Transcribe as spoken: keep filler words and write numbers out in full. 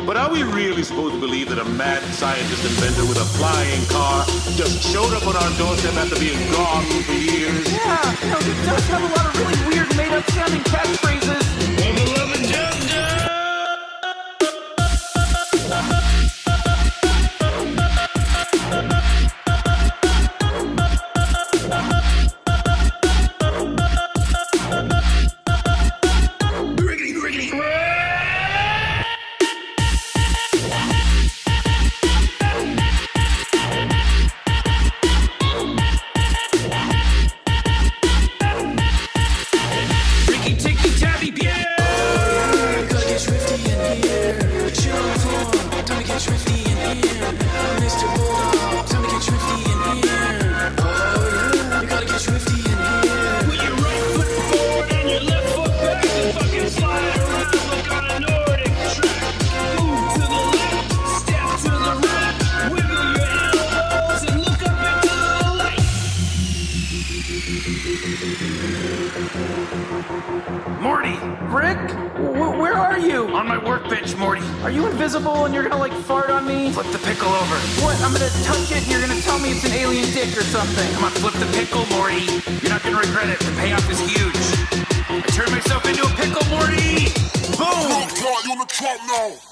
But are we really supposed to believe that a mad scientist inventor with a flying car just showed up on our doorstep after being gone for years? Yeah, you know, he does have a lot of really weird made-up sounding catchphrases. Morty! Rick? W where are you? On my workbench, Morty. Are you invisible and you're gonna like fart on me? Flip the pickle over. What? I'm gonna touch it and you're gonna tell me it's an alien dick or something. Come on, flip the pickle, Morty. You're not gonna regret it. The payoff is huge. I turned myself into a pickle, Morty! Boom! You on the top now.